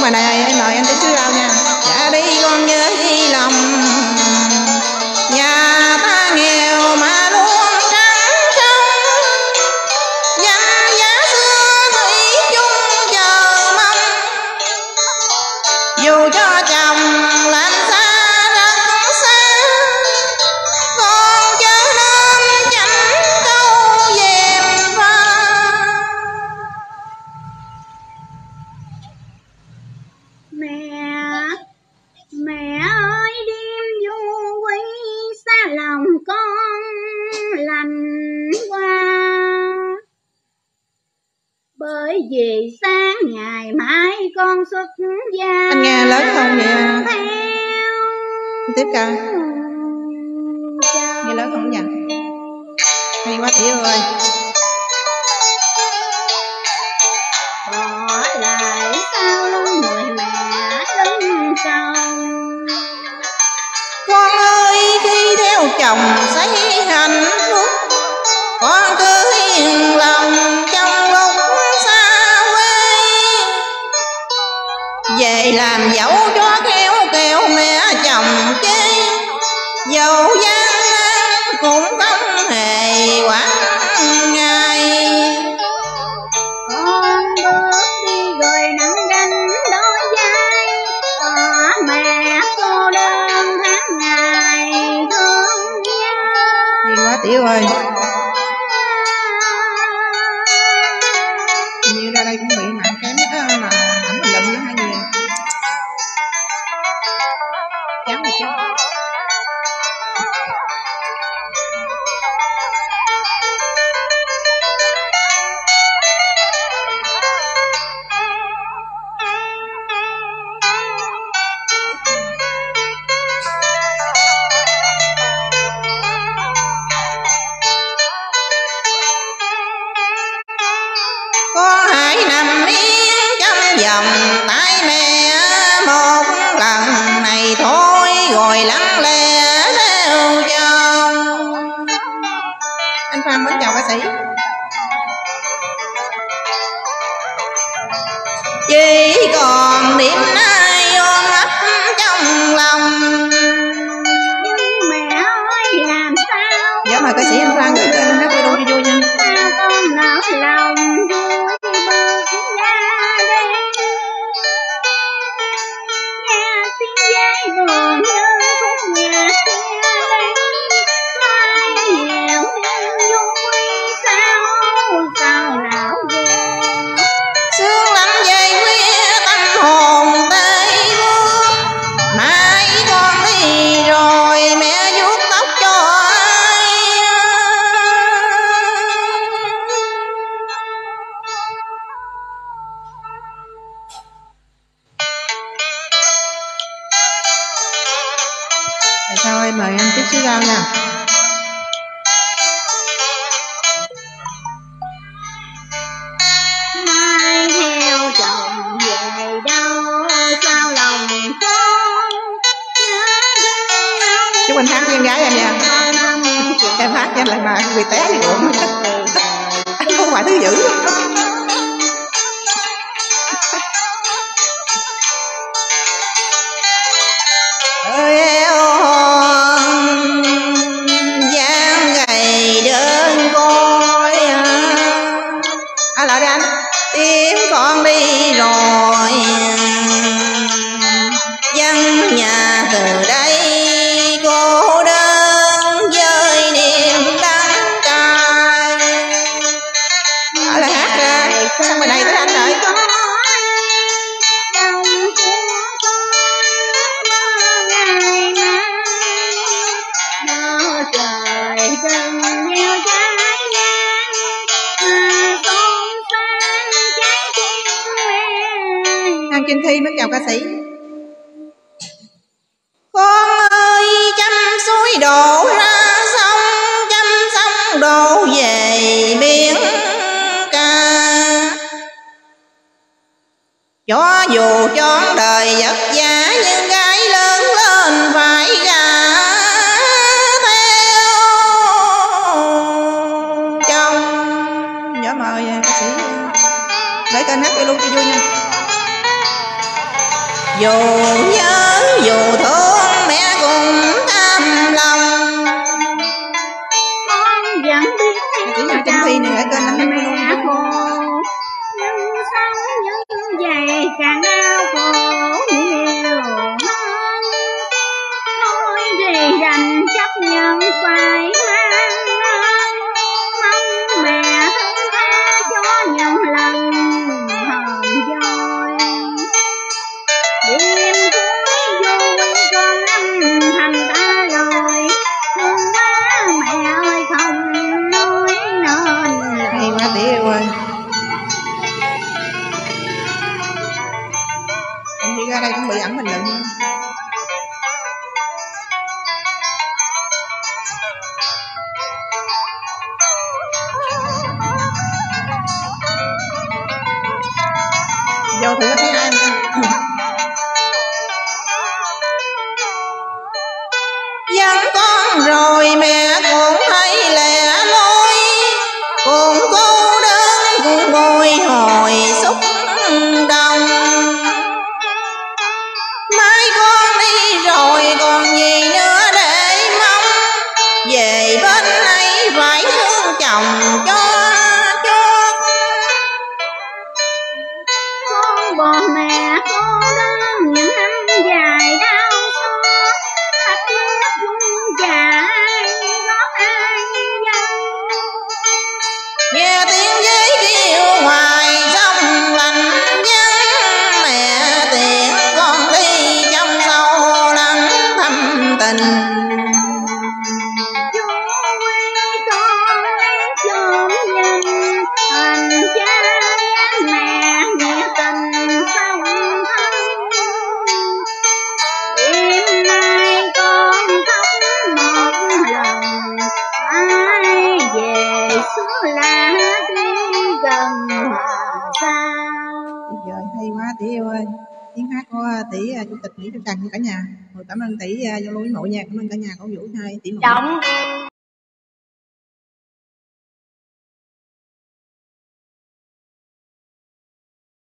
bài này em mời anh Tiến Sứ Rau nha. Dạ đi con nhớ ghi lòng, nhà ta nghèo mà luôn trắng trông, danh giá xưa thủy chung chờ mong, dù cho chồng làm xa rất xa, con chớ nên chẳng câu dèm pha. Mẹ ơi đêm du quý xa lòng con lành qua, bởi vì sáng ngày mai con xuất gia. Anh nghe lớn không vậy? Tiếp ca nghe lớn không nhỉ? Hay quá Tiểu ơi. Bỏ lại sau lưng người mẹ lưng chồng, Con ơi khi theo chồng thấy hạnh phúc, con cứ yên lòng trong lúc xa quê, về làm dẫu cho khéo kẹo mẹ chồng chê, dẫu gian nan cũng không hề quản ngại. con bước đi rồi nắng gánh đôi vai, có mẹ cô đơn tháng ngày thương nhớ. Hay quá Tiểu ơi. Như ra đây cũng bị nặng cái mà ẩm mình lụm nó hay gì chán thì chán. Con hãy nằm yên trong vòng tay mẹ một lần này thôi, rồi lặng lẽ theo chồng. Anh Phan mến chào ca sĩ. Chỉ còn niềm ai ôm ấp trong lòng. Nhưng mẹ ơi làm sao? Dạ mời ca sĩ anh Phan gửi cho anh hát video cho vui nha. Sao con nỡ lòng vui bước ra đây, nghe tiếng giấy buồn như khúc nhạc kia đây, ai hiểu nên vui sao sao nào buồn. Sương lạnh về khuya tâm hồn tê buốt, mai con đi rồi mẹ vuốt tóc cho ai. Tại sao em mời anh Tiến Sứ Rau nha. Mai theo chồng về đâu sao lòng con nhớ thương. Chúc anh hát với em gái em nha. Em hát cho anh lại mà bị té thì bụng. Anh không phải thứ dữ. Ơi eo hòn dáng gầy đơn côi lại đi anh. Tiếng con đi rồi dân nhà từ đây cô đơn với niềm đắng cay. Lại hát ra xong bài này tới anh rồi. Hàng Kim Thi mến chào ca sĩ. Con ơi chăm suối đổ ra sông, chăm sông đổ về biển ca, cho dù chọn đời vất vả nhưng gái lớn lên phải gả theo chồng. Dạ mời ca sĩ gửi kênh hát luôn cho vui nha. dù nhớ dù thương mẹ cũng cam lòng. Con vẫn biết Chỉ là trong thi này ở kênh Năm mẹ luôn. khổ, nhưng sống như vậy càng đau khổ nhiều hơn. Thôi gì đành chấp nhận phải mang ơn, mong mẹ thứ tha cho những lần hờn dỗi. Đêm cuối vui con âm thầm ta lời, thương quá mẹ ơi không nói nên lời. Hay quá tía yêu ơi. Em đi ra đây cũng bị ẩn bình luận. Vô thử thấy ai mà. Dân con rồi mẹ cũng thấy lẻ loi, cùng cô đơn cùng bồi hồi xúc động. Mai con đi rồi còn gì nữa để mong, về bên ấy phải thương chồng cho chót. Con bỏ mẹ cô đơn những năm dài đau xót, thắt nước chung dài gót ai dân. Nghe tiếng giấy kêu ngoài sông lạnh vắng, mẹ tiễn con đi trong sâu lắng thâm tình. Chú quy con lấy chốn nhìn, thành cha mẹ nghĩa tình song thân. Đêm nay con khóc một lần, ai về xứ lạ tuy gần mà xa. Trời hay quá tỷ yêu ơi. Tiếng hát của tỷ chủ tịch Nguyễn Phương Trần cả nhà. Cảm ơn tỷ vô lưu ủng hộ nha. Cảm ơn cả nhà cổ vũ hai tỷ một. Trọng